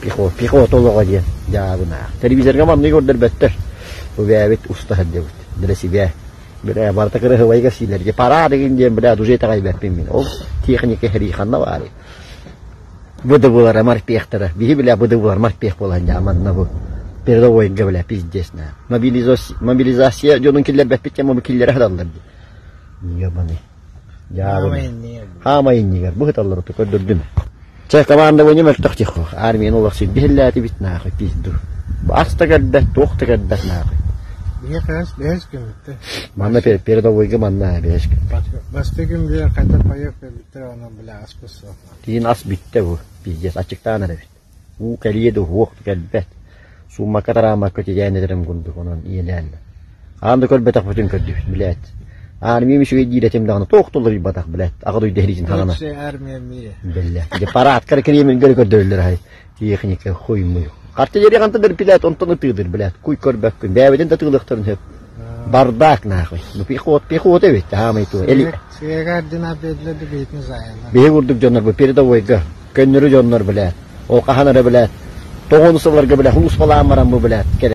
пихот олоға ден жабына. Телевизорға мамны көрдір бәттір. Бұл бәбет ұста хәдде бұд. Діресі бә. Бірә барта кірі хывайға силерге. Пара деген ден бірә дұжет ағай бәппен мен. Ол техника хәриханна бары. Бұды бұлар амар пехтірі. Бейі білә бұды бұлар мар пех болған жаманна бұл. Передовойға білә пиздесна. Мобилизация жонын келер бәппеттен мұбы келері хадалдырды. Ебаны. Хамайын негер. Бұл хаталар ұты көрдірдім. Чай команда войне мертахтихо. Армия нолахсин бихиллати битнахи пизду. Баста гаддат, тоқта гаддат нахи. Бешкем. Манна передовойга манна бешкем. Бастыгым бе кайта паяк биттер аны била аспысы. Тин ас битте бу. Пиздес ачыктан бит. У калиеду хук гадбет. Сумма катарама көтө янедерим гунду онон иелен. Анды көрбетак бүтүн көдү билет. Армия мишуге дилетим дагы токтолор батак билет. Агыды деризин хагана. Армия мие. Белле. Де парат каркенемен гөр көдөрлөр хай. Техника хуймуй. Картелерия кантадыр билет, онтоны тыдыр билет. Куй көрбөк күн. Бәбеден да тыгылыктырын хөп. Бардак нахуй. Ну пехот эбит. Хамайту. Эли. Сегардина бедледи бейтин заяна. Бе урдук жоннор бу передовойга. Көннөрү жоннор билет. О каханары билет. Тогонусуларга билет. Хулус балаамарам бу билет.